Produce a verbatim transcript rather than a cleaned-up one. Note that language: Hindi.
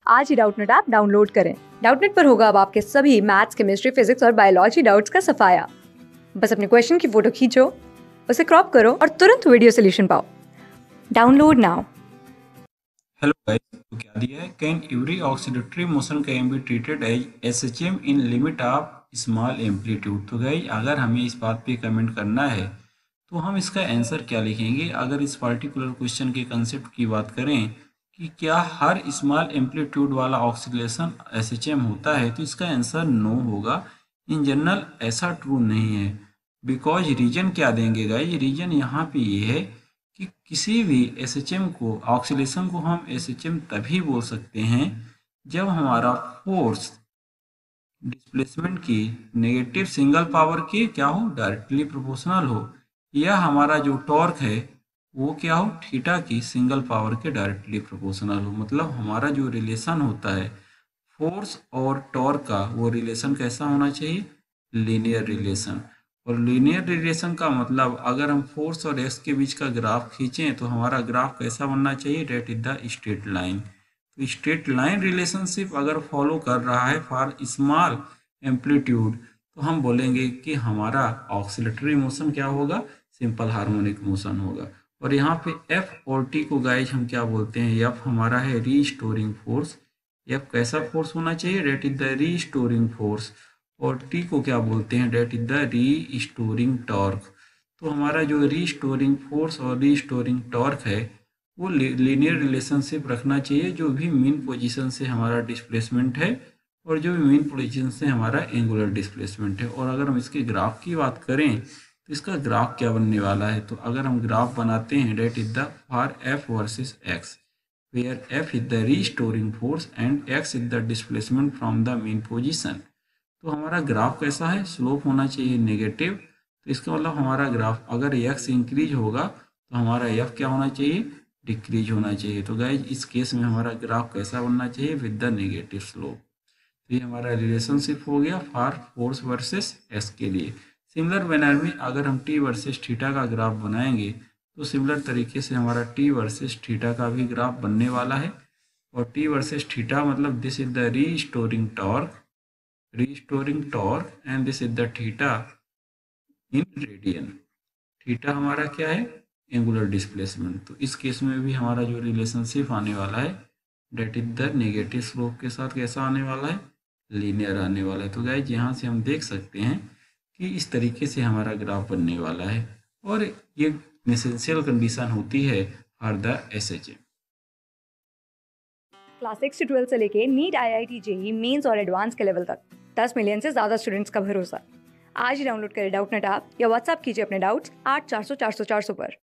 आज ही डाउटनेट ऐप डाउनलोड करें। डाउटनेट पर होगा अब आपके सभी मैथ्स, केमिस्ट्री, फिजिक्स और बायोलॉजी डाउट्स का सफाया। बस अपने क्वेश्चन की फोटो खींचो, उसे क्रॉप करो और तुरंत वीडियो सोल्यूशन पाओ। Download now. हेलो गाइस, तो क्या दिया है? Can every oscillatory motion can be treated as SHM in limit of small amplitude. तो गाइस, अगर हमें इस बात पे कमेंट करना है तो हम इसका आंसर क्या लिखेंगे? अगर इस पर्टिकुलर क्वेश्चन के कंसेप्ट की बात करें कि क्या हर स्मॉल एम्पलीट्यूड वाला ऑक्सीलेशन एसएचएम होता है, तो इसका आंसर नो होगा। इन जनरल ऐसा ट्रू नहीं है। बिकॉज रीजन क्या देंगे गाइस? रीजन यहाँ पे ये है कि किसी भी एसएचएम को, ऑक्सीलेशन को हम एसएचएम तभी बोल सकते हैं जब हमारा फोर्स डिस्प्लेसमेंट की नेगेटिव सिंगल पावर के क्या हो, डायरेक्टली प्रोपोर्शनल हो, या हमारा जो टॉर्क है वो क्या हो, थीटा की सिंगल पावर के डायरेक्टली प्रोपोर्शनल हो। मतलब हमारा जो रिलेशन होता है फोर्स और टॉर्क का, वो रिलेशन कैसा होना चाहिए? Linear relation. और लीनियर रिलेशन का मतलब अगर हम फोर्स और एक्स के बीच का ग्राफ खींचें तो हमारा ग्राफ कैसा बनना चाहिए? That is the straight line. तो स्ट्रेट लाइन रिलेशनशिप अगर फॉलो कर रहा है फॉर स्मॉल एम्पलीट्यूड, तो हम बोलेंगे कि हमारा ऑक्सीलेटरी मोशन क्या होगा? सिंपल हार्मोनिक मोशन होगा। और यहाँ पे एफ और टी को गाइज हम क्या बोलते हैं? एफ हमारा है रीस्टोरिंग फोर्स। एफ कैसा फोर्स होना चाहिए? That is the restoring force. और टी को क्या बोलते हैं? That is the restoring torque. तो हमारा जो रीस्टोरिंग फोर्स और रीस्टोरिंग टॉर्क है वो लीनियर रिलेशनशिप रखना चाहिए, जो भी मीन पोजीशन से हमारा डिस्प्लेसमेंट है और जो भी मीन पोजीशन से हमारा एंगुलर डिस्प्लेसमेंट है। और अगर हम इसके ग्राफ की बात करें तो इसका ग्राफ क्या बनने वाला है? तो अगर हम ग्राफ बनाते हैं, that is the for F versus X, where F is the restoring force and X is the displacement from the mean position. तो हमारा ग्राफ कैसा है? स्लोप होना चाहिए नेगेटिव। तो इसका मतलब हमारा ग्राफ अगर एक्स इंक्रीज होगा तो हमारा एफ क्या होना चाहिए? डिक्रीज होना चाहिए। तो गाइज इस केस में हमारा ग्राफ कैसा बनना चाहिए? With the negative slope. तो ये हमारा रिलेशनशिप हो गया फॉर फोर्स वर्सेस एस के लिए। सिमिलर मैनर में अगर हम टी वर्सेस थीटा का ग्राफ बनाएंगे तो सिमिलर तरीके से हमारा टी वर्सेस थीटा का भी ग्राफ बनने वाला है। और टी वर्सेस थीटा मतलब this is the restoring torque, restoring torque and this is the theta in radian. Theta हमारा क्या है? Angular displacement. तो इस केस में भी हमारा जो रिलेशनशिप आने वाला है that is the negative slope के साथ कैसा आने वाला है? लीनियर आने वाला है। तो गाइज यहाँ से हम देख सकते हैं कि इस तरीके से हमारा ग्राफ बनने वाला है। और ये नेसेंशियल कंडीशन होती है for the S H M. Class six से ट्वेल्थ से लेके NEET, I I T, JEE Mains और एडवांस के लेवल तक दस मिलियन से ज्यादा स्टूडेंट्स का भरोसा। आज ही डाउनलोड करें डाउटनेट ऐप या व्हाट्सएप कीजिए अपने डाउट्स आठ चार सौ चार सौ चार सौ पर।